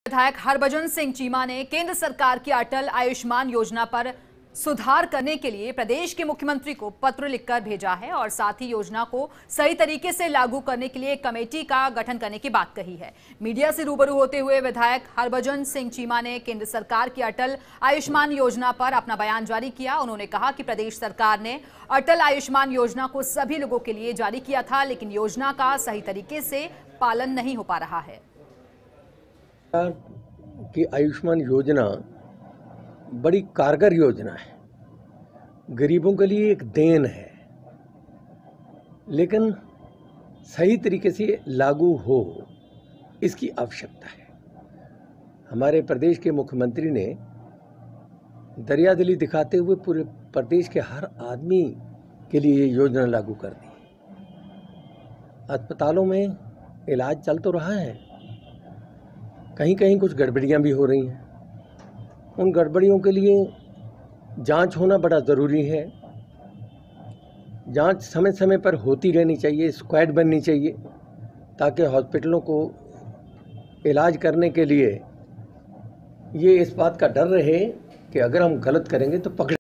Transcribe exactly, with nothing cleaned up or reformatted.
विधायक हरभजन सिंह चीमा ने केंद्र सरकार की अटल आयुष्मान योजना पर सुधार करने के लिए प्रदेश के मुख्यमंत्री को पत्र लिखकर भेजा है और साथ ही योजना को सही तरीके से लागू करने के लिए एक कमेटी का गठन करने की बात कही है। मीडिया से रूबरू होते हुए विधायक हरभजन सिंह चीमा ने केंद्र सरकार की अटल आयुष्मान योजना पर अपना बयान जारी किया। उन्होंने कहा कि प्रदेश सरकार ने अटल आयुष्मान योजना को सभी लोगों के लिए जारी किया था, लेकिन योजना का सही तरीके से पालन नहीं हो पा रहा है। कि आयुष्मान योजना बड़ी कारगर योजना है, गरीबों के लिए एक देन है, लेकिन सही तरीके से लागू हो इसकी आवश्यकता है। हमारे प्रदेश के मुख्यमंत्री ने दरियादिली दिखाते हुए पूरे प्रदेश के हर आदमी के लिए ये योजना लागू कर दी। अस्पतालों में इलाज चल तो रहा है, कहीं कहीं कुछ गड़बड़ियां भी हो रही हैं। उन गड़बड़ियों के लिए जांच होना बड़ा ज़रूरी है। जांच समय समय पर होती रहनी चाहिए, स्क्वाड बननी चाहिए, ताकि हॉस्पिटलों को इलाज करने के लिए ये इस बात का डर रहे कि अगर हम गलत करेंगे तो पकड़े